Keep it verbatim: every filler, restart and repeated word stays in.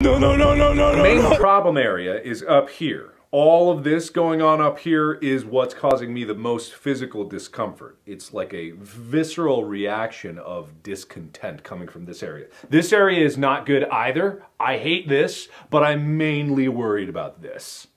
No, no, no, no, no, no. The main no. problem area is up here. All of this going on up here is what's causing me the most physical discomfort. It's like a visceral reaction of discontent coming from this area. This area is not good either. I hate this, but I'm mainly worried about this.